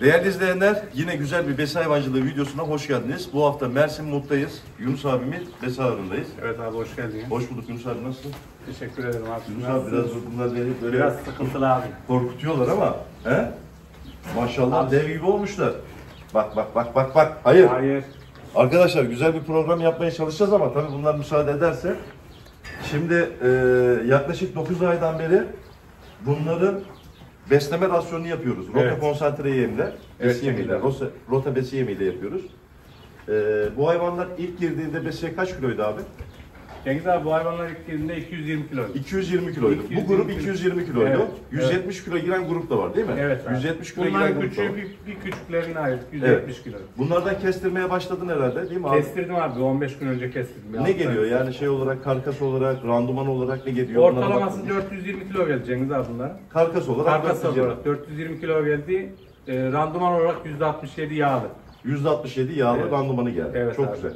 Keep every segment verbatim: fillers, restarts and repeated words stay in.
Değerli izleyenler, yine güzel bir besi hayvancılığı videosuna hoş geldiniz. Bu hafta Mersin Mut'tayız. Yunus abimin besi ağrındayız. Evet abi, hoş geldin. Hoş bulduk Yunus abi, nasılsın? Teşekkür ederim abi. Yunus abi biraz bunlar beni böyle biraz sıkıntılı abi. Korkutuyorlar ama he? Maşallah abi, dev gibi olmuşlar. Bak bak bak bak bak. Hayır. Hayır. Arkadaşlar güzel bir program yapmaya çalışacağız ama tabii bunlar müsaade ederse. Şimdi e, yaklaşık dokuz aydan beri bunların besleme rasyonunu yapıyoruz. Rota evet. konsantre yemle, evet, besi yemiyle, rota, rota besi yemiyle yapıyoruz. Ee, bu hayvanlar ilk girdiğinde besiye kaç kiloydu abi? Cengiz abi, bu hayvanlar ilk girdiğinde iki yüz yirmi kiloydu. iki yüz yirmi kiloydu. Bu grup iki yüz yirmi kiloydu. Evet, yüz yetmiş evet. kilo giren grup da var değil mi? Evet. yüz yetmiş kilo Bunların giren grup da var. Bir, bir küçüklerine ait yüz yetmiş evet. kilo. Bunlardan kestirmeye başladın herhalde değil mi abi? Kestirdim abi, on beş gün önce kestirdim. Ne geliyor yani şey olarak, karkas olarak, randıman olarak ne geliyor? Ortalaması dört yüz yirmi kilo geldi Cengiz abi bunlar. Karkas olarak? Karkas olarak dört yüz yirmi kilo geldi. E, randıman olarak yüzde altmış yedi yağlı. yüzde altmış yedi yağlı evet. randımanı geldi. Evet, çok abi. güzel.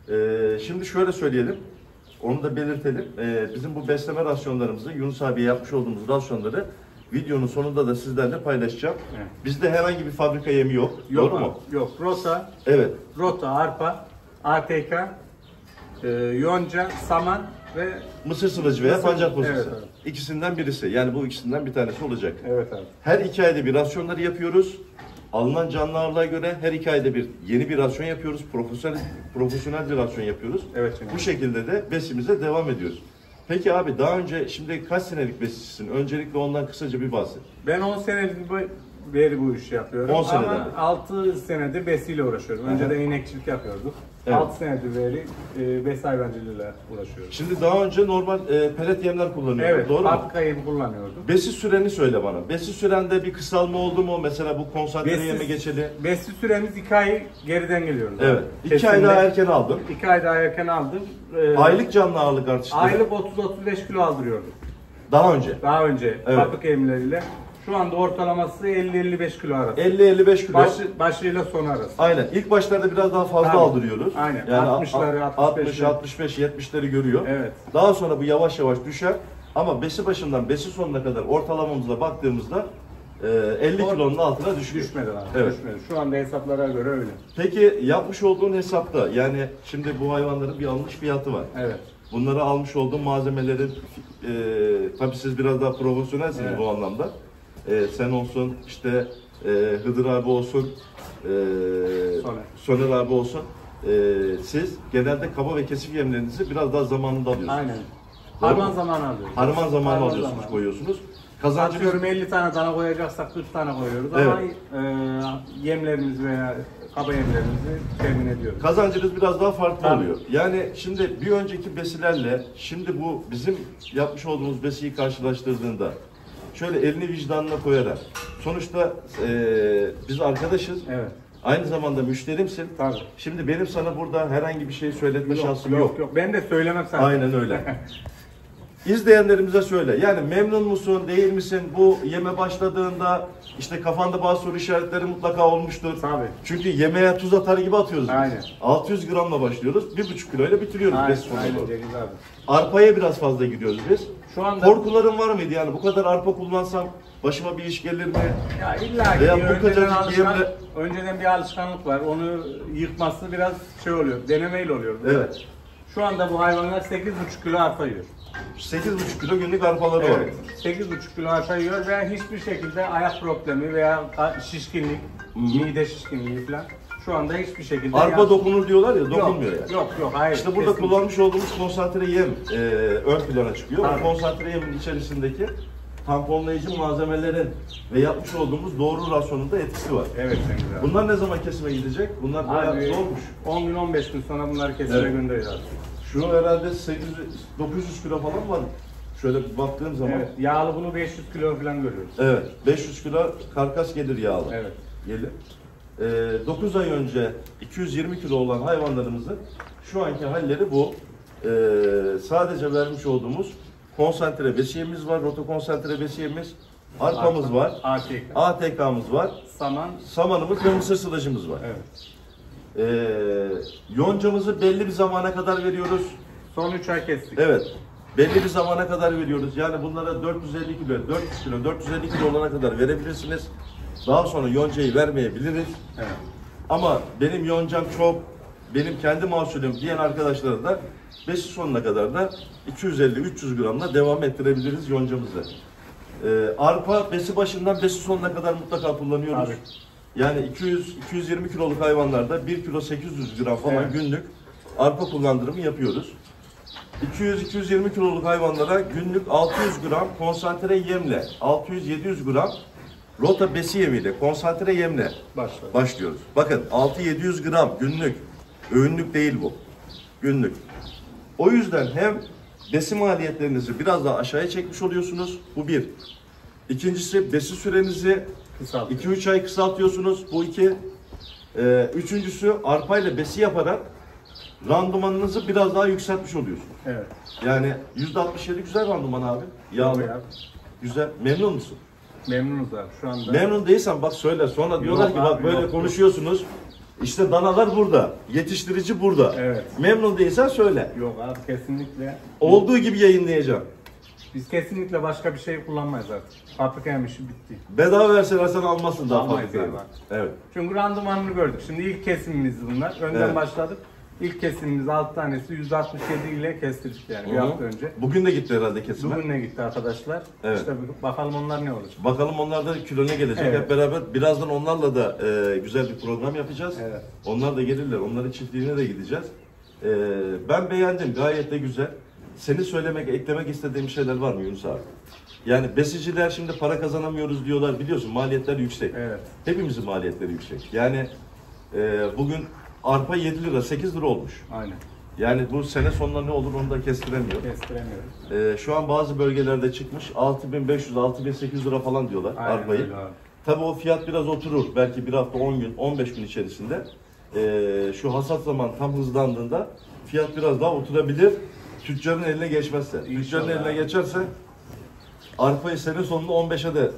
Ee, şimdi şöyle söyleyelim. Onu da belirtelim. Ee, bizim bu besleme rasyonlarımızı, Yunus abiye yapmış olduğumuz rasyonları videonun sonunda da sizlerle paylaşacağım. Evet. Bizde herhangi bir fabrika yemi yok. Yok Doğru abi, mu? Yok. Rota, evet. Rota, arpa, A T K, e, yonca, saman ve mısır sıvacı veya mısır, pancar posası. Evet, İkisinden birisi. Yani bu ikisinden bir tanesi olacak. Evet abi. Her iki ayda bir rasyonları yapıyoruz. Alınan canlı ağırlığa göre her iki ayda bir yeni bir rasyon yapıyoruz. Profesyonel, profesyonel bir rasyon yapıyoruz. Evet. Şimdi. Bu şekilde de besimize devam ediyoruz. Peki abi daha önce şimdi kaç senelik besicisin? Öncelikle ondan kısaca bir bahset. Ben on senedir beri bu işi yapıyorum. on seneden ama altı senedir besiyle uğraşıyorum. Önceden inekçilik yapıyorduk. Evet. altı senedir beri e, besi hayvancılığıyla uğraşıyorum. Şimdi daha önce normal e, pelet yemler kullanıyorduk. Evet, doğru mu? fabrika yemi kullanıyorduk. Besi süreni söyle bana. Besi sürende bir kısalma oldu mu? Mesela bu konsantre besi, yeme geçeli. Besi süremiz iki ay geriden geliyoruz. Evet. iki Kesinlikle. ay daha erken aldın. iki ay daha erken aldım. Ee, aylık canlı ağırlık artışları. Aylık otuz otuz beş kilo aldırıyordum. Daha önce? Daha önce. Evet. Fabrika yemleriyle. Şu anda ortalaması elli elli beş kilo arası. elli elli beş kilo. Başı, başıyla sonu arası. Aynen. İlk başlarda biraz daha fazla Tabii. aldırıyoruz. Aynen. Yani altmışları, altmış, altmış beş, yetmişleri görüyor. Evet. Daha sonra bu yavaş yavaş düşer. Ama besi başından besi sonuna kadar ortalamamızla baktığımızda elli kilonun altına düşmüyor. Düşmedi abi. Evet. Düşmedi. Şu anda hesaplara göre öyle. Peki yapmış olduğun hesapta yani şimdi bu hayvanların bir almış fiyatı var. Evet. Bunları almış olduğun malzemelerin e, tabii siz biraz daha profesyonelsiniz evet. bu anlamda. E, sen olsun işte e, Hıdır abi olsun, e, Soner. Soner abi olsun. E, siz genelde kaba ve kesik yemlerinizi biraz daha zamanında alıyorsunuz. Aynen. Harman zamanı alıyoruz. Harman zamanı Harman alıyorsunuz, zamanı. koyuyorsunuz. Kazancımız... Atıyorum elli tane dana koyacaksak kırk tane koyuyoruz evet. ama e, yemlerimizi veya kaba yemlerimizi temin ediyoruz. Kazancınız biraz daha farklı Tabii. oluyor. Yani şimdi bir önceki besilerle şimdi bu bizim yapmış olduğumuz besiyi karşılaştırdığında şöyle elini vicdanına koyarak sonuçta e, biz arkadaşız. Evet. Aynı zamanda müşterimsin. Tabii. Şimdi benim sana burada herhangi bir şey söyletme yok, şansım yok. yok. Yok. Ben de söylemem sana. Aynen öyle. İzleyenlerimize söyle. Yani memnun musun, değil misin? Bu yeme başladığında işte kafanda bazı soru işaretleri mutlaka olmuştur. Tabii. Çünkü yemeğe tuz atar gibi atıyoruz biz. Aynen. altı yüz gramla başlıyoruz. bir buçuk kiloyla bitiriyoruz. Aynen, beş aynen doğru. Cengiz abi. Arpaya biraz fazla gidiyoruz biz. Şu anda korkuların var mıydı yani bu kadar arpa kullansam başıma bir iş gelir mi? Ya illa ki Veya bu önceden, kadarcık alışkan, yemle... önceden bir alışkanlık var. Onu yıkması biraz şey oluyor. Denemeyle oluyor. Evet. Şu anda bu hayvanlar sekiz buçuk kilo arpa yiyor. sekiz buçuk kilo günlük arpaları evet. var. sekiz buçuk kilo arpa yiyor ve hiçbir şekilde ayak problemi veya şişkinlik, Hı-hı. mide şişkinliği falan şu anda hiçbir şekilde... Arpa yani... dokunur diyorlar ya, dokunmuyor yok, yani. Yok yok hayır. İşte burada kesinlikle. Kullanmış olduğumuz konsantre yem e, ön plana çıkıyor. Tabii. Konsantre yemin içerisindeki tamponlayıcı malzemelerin ve yapmış olduğumuz doğru rasyonunda etkisi var. Evet. Bunlar ne zaman kesime gidecek? Bunlar bayağı zormuş. on gün on beş gün sonra bunları kesime evet. gönderiyoruz. Şu herhalde sekiz yüz dokuz yüz kilo falan var. Şöyle baktığım zaman. Evet. Yağlı bunu beş yüz kilo falan görüyoruz. Evet. beş yüz kilo karkas gelir yağlı. Evet. Gelir. Ee, dokuz ay önce iki yüz yirmi kilo olan hayvanlarımızın şu anki halleri bu. Ee, sadece vermiş olduğumuz konsantre besiyemiz var, rota konsantre besiyemiz, arpamız Arpa, var, A T K. A T K'mız var, saman, samanımız ve mısır sılacımız var. Evet. Ee, yoncamızı belli bir zamana kadar veriyoruz. Son üç ay kestik. Evet. Belli bir zamana kadar veriyoruz. Yani bunlara dört yüz elli kilo, dört yüz kilo, dört yüz elli kilo olana kadar verebilirsiniz. Daha sonra yoncayı vermeyebiliriz. Evet. Ama benim yoncam çok, benim kendi mahsulüm diyen arkadaşlara da besi sonuna kadar da iki yüz elli üç yüz gramla devam ettirebiliriz yoncamızı. Ee, arpa besi başından besi sonuna kadar mutlaka kullanıyoruz. Tabii. Yani iki yüz iki yüz yirmi kiloluk hayvanlarda bir kilo sekiz yüz gram falan Evet. günlük arpa kullandırımı yapıyoruz. iki yüz iki yüz yirmi kiloluk hayvanlara günlük altı yüz gram konsantre yemle, altı yüz yedi yüz gram rota besi yemiyle, konsantre yemle Başladı. başlıyoruz. Bakın altı yedi yüz gram günlük, öğünlük değil bu, günlük. O yüzden hem besi maliyetlerinizi biraz daha aşağıya çekmiş oluyorsunuz, bu bir. İkincisi besi sürenizi Kısaltıyor. iki üç ay kısaltıyorsunuz, bu iki. Ee, üçüncüsü arpayla besi yaparak randımanınızı biraz daha yükseltmiş oluyorsunuz. Evet. Yani yüzde altmış yedi güzel randıman abi. Yağlı. Ya. Güzel. Memnun musun? Memnunuz abi şu anda. Memnun değilsen bak söyle. Sonra diyorlar ki abi, bak böyle yok, konuşuyorsunuz. İşte danalar burada. Yetiştirici burada. Evet. Memnun değilsen söyle. Yok abi kesinlikle. Olduğu gibi yayınlayacağım. Biz kesinlikle başka bir şey kullanmayız artık. Fabrika yemişi bitti. Bedava verseler sen almazsın daha Almayız fabrikayı. abi. Evet. Çünkü randımanını gördük. Şimdi ilk kesimimiz bunlar. Önden Evet. başladık. İlk kesimimiz altı tanesi yüzde altmış yedi ile kestirdik yani bir Hı hı. hafta önce. Bugün de gitti herhalde kesime. Bugün ne gitti arkadaşlar? Evet. İşte bir bakalım onlar ne olacak. Bakalım onlar da kilo ne gelecek. Evet. Hep beraber birazdan onlarla da e, güzel bir program yapacağız. Evet. Onlar da gelirler. Onların çiftliğine de gideceğiz. E, ben beğendim. Gayet de güzel. Senin söylemek, eklemek istediğin şeyler var mı Yunus abi? Yani besiciler şimdi para kazanamıyoruz diyorlar. Biliyorsun maliyetler yüksek. Evet. Hepimizin maliyetleri yüksek. Yani e, bugün arpa yedi lira, sekiz lira olmuş. Aynen. Yani bu sene sonunda ne olur onu da kestiremiyor. Kestiremiyoruz. E, şu an bazı bölgelerde çıkmış altı bin beş yüz, altı bin sekiz yüz lira falan diyorlar Aynen arpayı. öyle abi. Tabii o fiyat biraz oturur. Belki bir hafta, on gün, on beş gün içerisinde. Ee, şu hasat zaman tam hızlandığında fiyat biraz daha oturabilir. Tüccarın eline geçmezse. Tüccarın İnşallah. eline geçerse arpayı sene sonunda on beşe de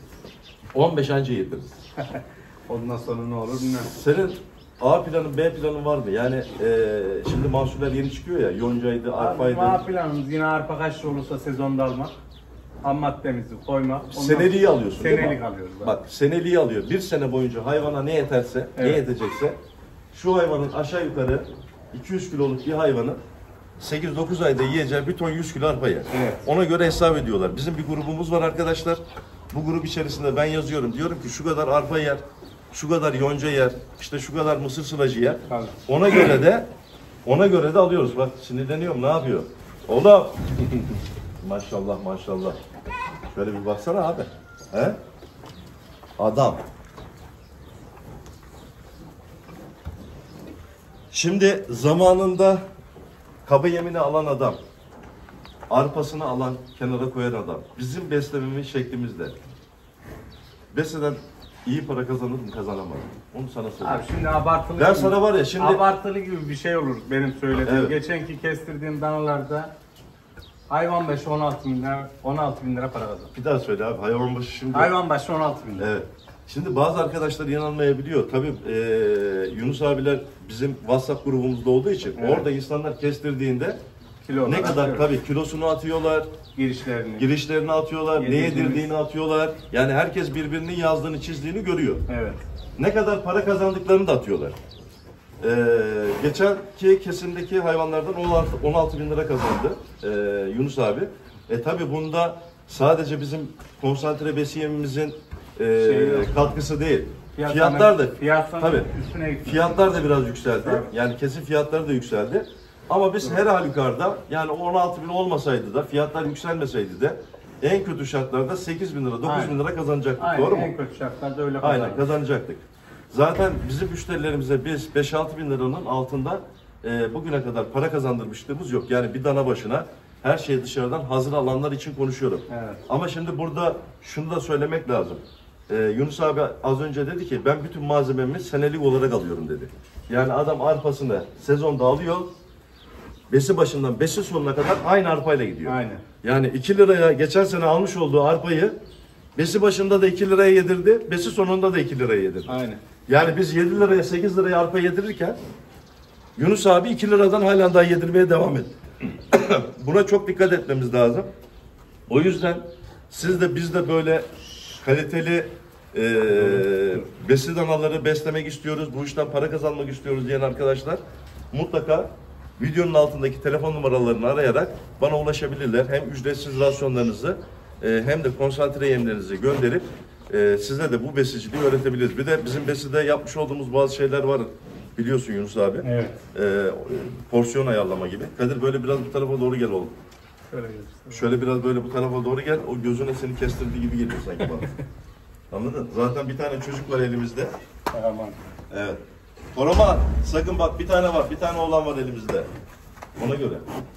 on beş anca yediririz. Ondan sonra ne olur bilmem. Senin A planın, B planın var mı? Yani e, şimdi mahsuller yeni çıkıyor ya. Yoncaydı, arpaydı. A planımız yine arpa kaç olursa sezonda almak. Ham maddemizi koymak. Ondan Seneliği alıyorsun değil mi? Senelik alıyoruz. abi. Bak seneliği alıyor. Bir sene boyunca hayvana ne yeterse, ne Evet. yetecekse şu hayvanın aşağı yukarı iki yüz kiloluk bir hayvanın sekiz dokuz ayda yiyeceği bir ton yüz kilo arpa yer. Evet. Ona göre hesap ediyorlar. Bizim bir grubumuz var arkadaşlar. Bu grup içerisinde ben yazıyorum. Diyorum ki şu kadar arpa yer, şu kadar yonca yer, işte şu kadar mısır sılacı yer. Tabii. Ona göre de ona göre de alıyoruz. Bak sinirleniyorum. Ne yapıyor? Oğlum. Maşallah maşallah. Şöyle bir baksana abi. He? Adam. Şimdi zamanında kaba yemini alan adam, arpasını alan, kenara koyan adam. Bizim beslememiz şeklimizde. Besleden iyi para kazanır mı kazanamaz mı? Onu sana söyleyeyim. Abi şimdi abartılı. Ben sana var ya şimdi- Abartılı gibi bir şey olur benim söylediğim. Evet. Geçenki kestirdiğim danalarda hayvan başı on altı bin lira, on altı bin lira para kazandı. Bir daha söyle abi. Hayvan başı şimdi. Hayvan başı on altı bin lira. Evet. Şimdi bazı arkadaşlar inanmayabiliyor. Tabii eee, Yunus abiler bizim WhatsApp grubumuzda olduğu için Evet. orada insanlar kestirdiğinde Kilo ne olarak kadar diyorum. tabii kilosunu atıyorlar, Girişlerini. girişlerini atıyorlar, ne Yedirdiğimiz. yedirdiğini atıyorlar. Yani herkes birbirinin yazdığını çizdiğini görüyor. Evet. Ne kadar para kazandıklarını da atıyorlar. Ee, geçenki kesimdeki hayvanlardan on altı, on altı bin lira kazandı ee, Yunus abi. E tabi bunda sadece bizim konsantre besi yemimizin e, Şey yok. katkısı değil. Fiyatlar- Fiyatlar da fiyatlar tabii, üstüne gitti. fiyatlar da biraz yükseldi. Tabii. Yani kesim fiyatları da yükseldi. Ama biz her halükarda yani on altı bin olmasaydı da fiyatlar yükselmeseydi de en kötü şartlarda sekiz bin lira, dokuz bin Aynen. lira kazanacaktık. Aynen, Doğru mu? en kötü şartlarda öyle Aynen kazanırız. kazanacaktık. Zaten bizim müşterilerimize biz beş altı bin liranın altında e, bugüne kadar para kazandırmışlığımız yok. Yani bir dana başına her şeyi dışarıdan hazır alanlar için konuşuyorum. Evet. Ama şimdi burada şunu da söylemek lazım. E, Yunus abi az önce dedi ki ben bütün malzememi senelik olarak alıyorum dedi. Yani adam arpasını sezonda alıyor. Besi başından besi sonuna kadar aynı arpayla gidiyor. Aynen. Yani iki liraya geçen sene almış olduğu arpayı besi başında da iki liraya yedirdi, besi sonunda da iki liraya yedirdi. Aynen. Yani biz yedi liraya sekiz liraya arpa yedirirken Yunus abi iki liradan halen daha yedirmeye devam ediyor. Buna çok dikkat etmemiz lazım. O yüzden siz de biz de böyle kaliteli Ee, besi danaları beslemek istiyoruz, bu işten para kazanmak istiyoruz diyen arkadaşlar mutlaka videonun altındaki telefon numaralarını arayarak bana ulaşabilirler. Hem ücretsiz rasyonlarınızı e, hem de konsantre yemlerinizi gönderip e, size de bu besiciliği öğretebiliriz. Bir de bizim beside yapmış olduğumuz bazı şeyler var. Biliyorsun Yunus abi. Evet. E, porsiyon ayarlama gibi. Kadir böyle biraz bu tarafa doğru gel oğlum. Şöyle gelirsin. Şöyle biraz böyle bu tarafa doğru gel. O gözüne seni kestirdiği gibi geliyor sanki bana. Anladın? Zaten bir tane çocuk var elimizde. Tamam. Evet. Koroman, sakın bak bir tane var, bir tane oğlan var elimizde. Ona göre.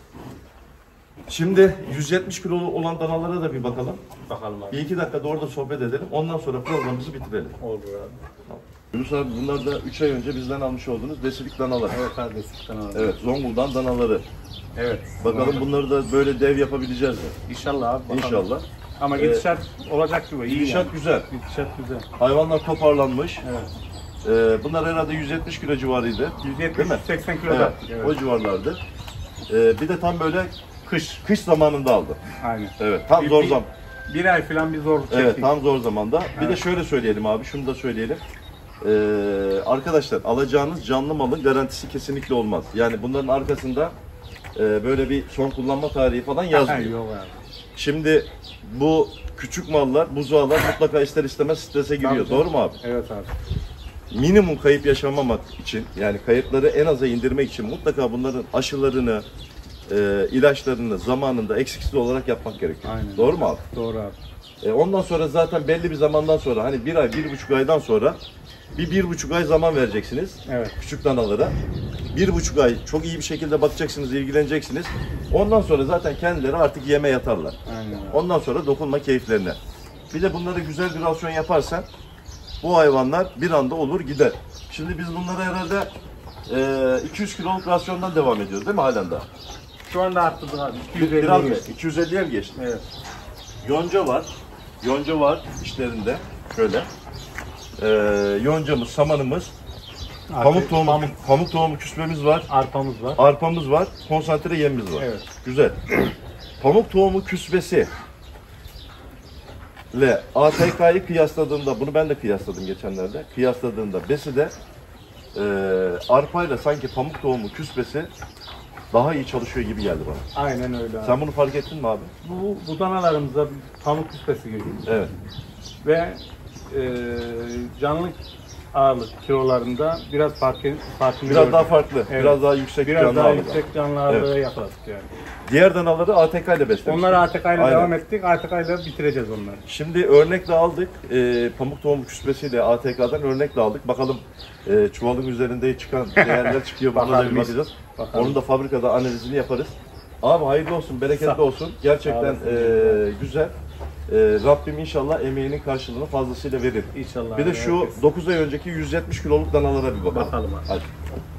Şimdi yüz yetmiş kilo olan danalara da bir bakalım. Bakalım abi. Bir iki dakika da orada sohbet edelim. Ondan sonra programımızı bitirelim. Olur abi. Yunus abi bunlar da üç ay önce bizden almış olduğunuz besilik danalar. Evet abi desikten abi. Evet, Zonguldak danaları. Evet. Bakalım bunları da böyle dev yapabileceğiz mi? İnşallah abi. Bakalım. İnşallah. Ama gidişat olacak gibi. iyi Gidişat yani. güzel. Gidişat güzel. Hayvanlar toparlanmış. Evet. Ee, bunlar herhalde yüz yetmiş kilo civarıydı. yüz yetmiş Değil mi? seksen kilo Evet, da. Evet. o civarlardı. Ee, bir de tam böyle Kış. kış zamanında aldı. Aynen. Evet, tam Bir- zor bir- zaman. Bir ay falan bir zorluk çektik. Evet, tam zor zamanda. Bir de Evet. şöyle söyleyelim abi, şunu da söyleyelim. Ee, arkadaşlar alacağınız canlı malın garantisi kesinlikle olmaz. Yani bunların arkasında e, böyle bir son kullanma tarihi falan Ha, yazmıyor. yok abi. Şimdi bu küçük mallar, buzağlar mutlaka ister istemez strese giriyor. Tabii. Doğru mu abi? Evet abi. Minimum kayıp yaşamamak için, yani kayıpları en aza indirmek için mutlaka bunların aşılarını, e, ilaçlarını zamanında eksiksiz olarak yapmak gerekiyor. Aynen. Doğru mu abi? Doğru abi. E, ondan sonra zaten belli bir zamandan sonra, hani bir ay, bir buçuk aydan sonra bir bir buçuk ay zaman vereceksiniz Evet. küçük danalara. Bir buçuk ay çok iyi bir şekilde bakacaksınız, ilgileneceksiniz. Ondan sonra zaten kendileri artık yeme yatarlar. Aynen abi. Ondan sonra dokunma keyiflerine. Bir de bunları güzel bir rasyon yaparsan bu hayvanlar bir anda olur gider. Şimdi biz bunları herhalde e, iki yüz kiloluk rasyondan devam ediyoruz değil mi halen daha? Şu anda arttırdık abi. iki yüz elli Biraz mı? geçti. iki yüz elliye mi geçti? Evet. Yonca var. Yonca var işlerinde. Şöyle. Ee, yoncamız, samanımız, pamuk tohumu, Pamuk. pamuk tohumu küsmemiz var. Arpamız var. Arpamız var. Konsantre yemimiz var. Evet. Güzel. Pamuk tohumu küsbesi ile A T K'yı kıyasladığımda, bunu ben de kıyasladım geçenlerde. Kıyasladığımda besi de e, arpayla sanki pamuk tohumu küsbesi daha iyi çalışıyor gibi geldi bana. Aynen öyle abi. Sen bunu fark ettin mi abi? Bu, bu danalarımıza bir pamuk küspesi geliyor. Evet. Ve e, canlı ağırlık kilolarında biraz fark, farkını Biraz gördük. daha farklı, Evet. biraz daha yüksek Biraz canlı daha ağırlığı. yüksek canlı ağırlığı yakaladık yani. Diğer danaları A T K ile beslemiştik. Onları A T K ile Aynen. devam ettik. A T K ile bitireceğiz onları. Şimdi örnekle aldık. E, pamuk tohumu küspesiyle A T K'dan örnekle aldık. Bakalım e, çuvalın üzerinde çıkan değerler çıkıyor. Buna da bir Bakalım. bakacağız. Bakalım. Onun da fabrikada analizini yaparız. Abi hayırlı olsun, bereketli Sağ- olsun. Gerçekten Sağ e, güzel. E, Rabbim inşallah emeğinin karşılığını fazlasıyla verir. İnşallah. Bir de şu herkes- dokuz ay önceki yüz yetmiş kiloluk danalara bir bakalım. Bakalım abi. Hadi.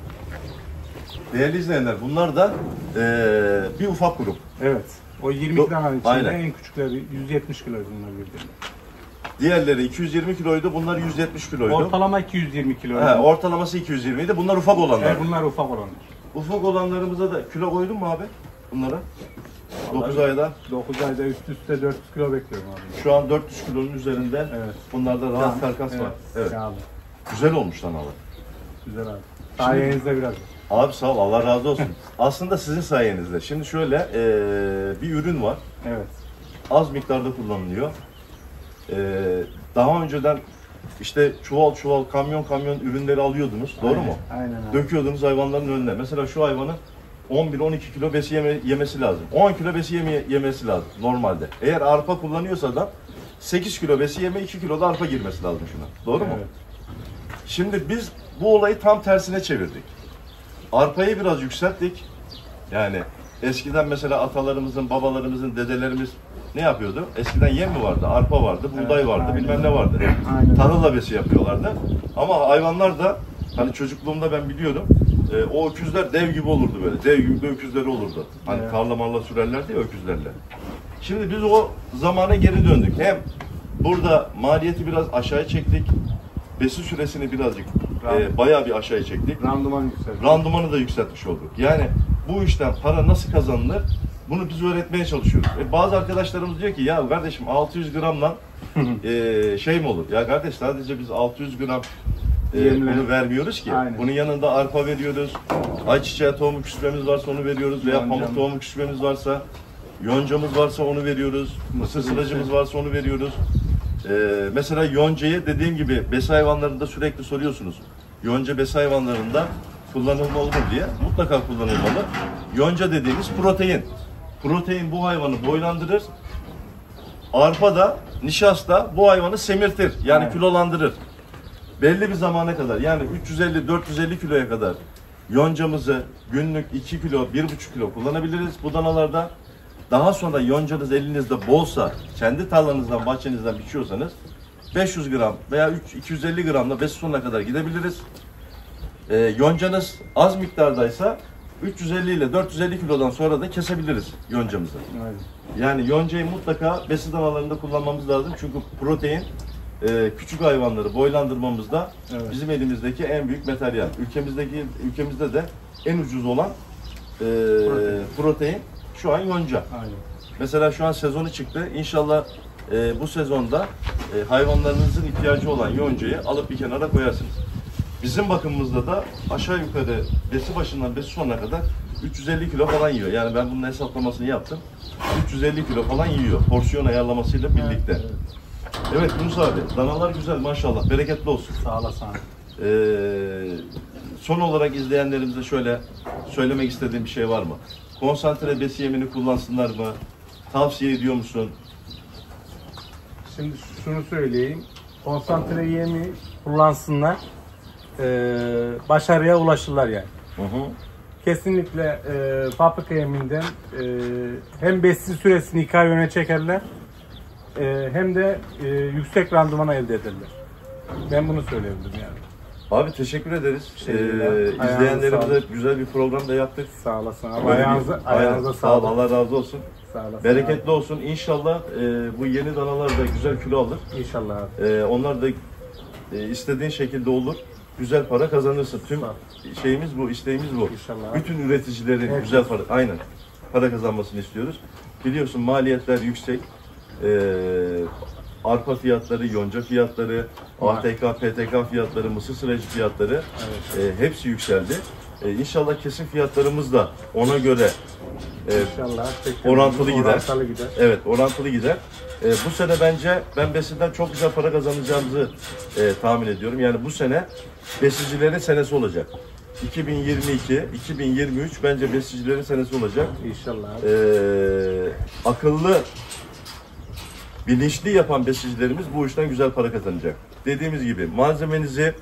Değerli izleyenler, bunlar da e, bir ufak grup. Evet. O yirmi Do- dananın içinde Aynen. en küçükleri yüz yetmiş kilo bunlar birbirine. Diğerleri iki yüz yirmi kiloydu, bunlar yüz yetmiş kiloydu. Ortalama iki yüz yirmi kilo. He, ortalaması iki yüz yirmi idi. Bunlar ufak olanlar. Evet, bunlar ufak olanlar. Ufak olanlarımıza da kilo koydun mu abi bunlara? dokuz ayda. dokuz ayda üst üste dört yüz kilo bekliyorum abi. Şu an dört yüz kilonun üzerinde. Evet. Bunlarda rahat karkas var. Evet. Yağlı. Güzel olmuş lan abi. Güzel abi. Sayenizde biraz. Abi sağ ol, Allah razı olsun. Aslında sizin sayenizde. Şimdi şöyle eee, bir ürün var. Evet. Az miktarda kullanılıyor. Eee, daha önceden işte çuval çuval, kamyon kamyon ürünleri alıyordunuz. Doğru Aynen, mu? Aynen abi. Döküyordunuz hayvanların önüne. Mesela şu hayvanın on bir on iki kilo besi yeme, yemesi lazım. on kilo besi yeme, yemesi lazım normalde. Eğer arpa kullanıyorsa da sekiz kilo besi yeme, iki kilo da arpa girmesi lazım şuna. Doğru mu? Evet. Şimdi biz bu olayı tam tersine çevirdik. Arpayı biraz yükselttik. Yani eskiden mesela atalarımızın, babalarımızın, dedelerimiz ne yapıyordu? Eskiden yem mi vardı? Arpa vardı, buğday Evet, vardı, aynen. bilmem ne vardı. Aynen. Tarla besi yapıyorlardı. Ama hayvanlar da hani çocukluğumda ben biliyordum. E, o öküzler dev gibi olurdu böyle. Dev gibi de öküzleri olurdu. Hani Evet. tarla marla sürerlerdi ya öküzlerle. Şimdi biz o zamana geri döndük. Hem burada maliyeti biraz aşağıya çektik. Besi süresini birazcık e, bayağı bir aşağıya çektik. Randıman yükseldi. Randımanı da yükseltmiş olduk. Yani bu işten para nasıl kazanılır? Bunu biz öğretmeye çalışıyoruz. E, bazı arkadaşlarımız diyor ki ya kardeşim altı yüz gramla e, şey mi olur? Ya kardeş sadece biz altı yüz gram e, Yemle. bunu vermiyoruz ki. Aynen. Bunun yanında arpa veriyoruz. Ayçiçeği tohumu küsmemiz varsa onu veriyoruz. Veya Yoncam. pamuk tohumu küsmemiz varsa, yoncamız varsa onu veriyoruz. Mısır sılacımız varsa onu veriyoruz. E, mesela yoncayı dediğim gibi besi hayvanlarında sürekli soruyorsunuz. Yonca besi hayvanlarında kullanılmalı mı diye. Mutlaka kullanılmalı. Yonca dediğimiz protein. Protein bu hayvanı boylandırır. Arpa da, nişasta bu hayvanı semirtir. Yani Aynen. kilolandırır. Belli bir zamana kadar yani üç yüz elli dört yüz elli kiloya kadar yoncamızı günlük iki kilo, bir buçuk kilo kullanabiliriz bu danalarda. Daha sonra yoncanız elinizde bolsa, kendi tarlanızdan, bahçenizden biçiyorsanız beş yüz gram veya iki yüz elli gramla besi sonuna kadar gidebiliriz. Ee, yoncanız az miktardaysa üç yüz elli ile dört yüz elli kilodan sonra da kesebiliriz yoncamızı. Aynen. Yani yoncayı mutlaka besi danalarında kullanmamız lazım çünkü protein e, küçük hayvanları boylandırmamızda Evet. bizim elimizdeki en büyük materyal. Ülkemizdeki ülkemizde de en ucuz olan e, Protein. protein şu an yonca. Aynen. Mesela şu an sezonu çıktı. İnşallah e, bu sezonda e, hayvanlarınızın ihtiyacı olan yoncayı alıp bir kenara koyarsınız. Bizim bakımımızda da aşağı yukarı besi başından besi sonuna kadar üç yüz elli kilo falan yiyor. Yani ben bunun hesaplamasını yaptım. üç yüz elli kilo falan yiyor. Porsiyon ayarlamasıyla birlikte. Evet, Evet Yunus abi, danalar güzel maşallah. Bereketli olsun. Sağ olasın. Ee, son olarak izleyenlerimize şöyle söylemek istediğim bir şey var mı? Konsantre besi yemini kullansınlar mı? Tavsiye ediyor musun? Şimdi şunu söyleyeyim. Konsantre yemi kullansınlar. Ee, başarıya ulaşırlar yani. Hı hı. Kesinlikle e, fabrika yeminden e, hem besin süresini iki ay öne çekerler e, hem de e, yüksek randıman elde ederler. Ben bunu söyleyebilirim yani. Abi teşekkür ederiz. Şey, Ee, ayağınıza izleyenlerimize sağlık. güzel bir program da yaptık. Sağ olasın. Ama Böyle bir- ayağınıza, Aynen. ayağınıza Sağ ol, sağlık. Allah razı olsun. Sağ olasın. Bereketli olsun. İnşallah e, bu yeni danalar da güzel kilo alır. İnşallah abi. E, onlar da e, istediğin şekilde olur. Güzel para kazanırsın. Tüm Sağ ol. şeyimiz bu, isteğimiz bu. İnşallah. Bütün üreticilerin Evet. güzel para, aynen para kazanmasını istiyoruz. Biliyorsun maliyetler yüksek. E, arpa fiyatları, yonca fiyatları, A T K, P T K fiyatları, mısır sıracı fiyatları e, hepsi yükseldi. E, İnşallah kesim fiyatlarımız da ona göre e, İnşallah. tekrar orantılı gider. Orantılı gider. Evet, orantılı gider. E, bu sene bence ben besinden çok güzel para kazanacağımızı e, tahmin ediyorum. Yani bu sene besicilerin senesi olacak. iki bin yirmi iki, iki bin yirmi üç bence besicilerin senesi olacak. İnşallah. E, akıllı, bilinçli yapan besicilerimiz bu işten güzel para kazanacak. Dediğimiz gibi malzemenizi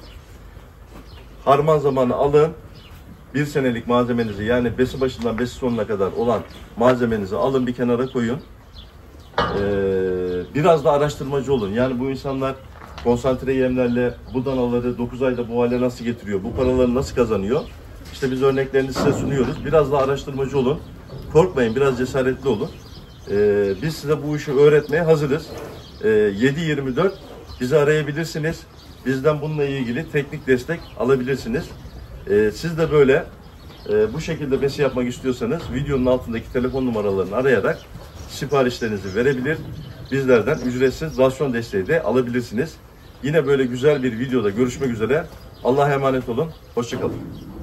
harman zamanı alın. Bir senelik malzemenizi yani besi başından besi sonuna kadar olan malzemenizi alın bir kenara koyun. Ee, biraz da araştırmacı olun. Yani bu insanlar konsantre yemlerle bu danaları dokuz ayda bu hale nasıl getiriyor? Bu paraları nasıl kazanıyor? İşte biz örneklerini size sunuyoruz. Biraz da araştırmacı olun. Korkmayın, biraz cesaretli olun. Ee, biz size bu işi öğretmeye hazırız. Ee, yedi yirmi dört bizi arayabilirsiniz. Bizden bununla ilgili teknik destek alabilirsiniz. Ee, siz de böyle e, bu şekilde besi yapmak istiyorsanız videonun altındaki telefon numaralarını arayarak siparişlerinizi verebilir. Bizlerden ücretsiz rasyon desteği de alabilirsiniz. Yine böyle güzel bir videoda görüşmek üzere. Allah'a emanet olun. Hoşça kalın.